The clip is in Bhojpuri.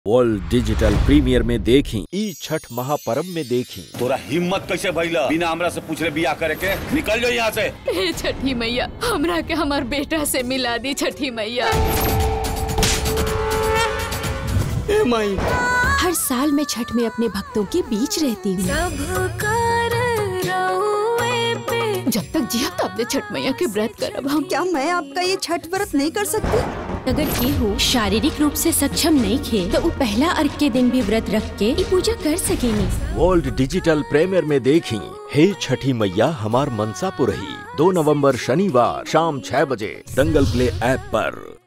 वर्ल्ड डिजिटल प्रीमियर में देखी ई छठ महापर्व में देखी। तोरा हिम्मत कैसे भइला बिना हमरा से पूछले बियाह करे के? निकल जाओ यहाँ से। हे छठी मैया, हमरा के हमार बेटा से मिला दी छठी मैया। माई, हर साल मैं छठ में अपने भक्तों के बीच रहती हूँ। जब तक जिया तब तक छठ मैया के व्रत करब हम। क्या मैं आपका ये छठ व्रत नहीं कर सकती? अगर केहू शारीरिक रूप से सक्षम नहीं खे तो वो पहला अर्घ के दिन भी व्रत रख के ये पूजा कर सकेनी। वर्ल्ड डिजिटल प्रीमियर में देखी हे छठी मैया हमार मनसा पुरही 2 नवंबर शनिवार शाम 6 बजे दंगल प्ले ऐप पर।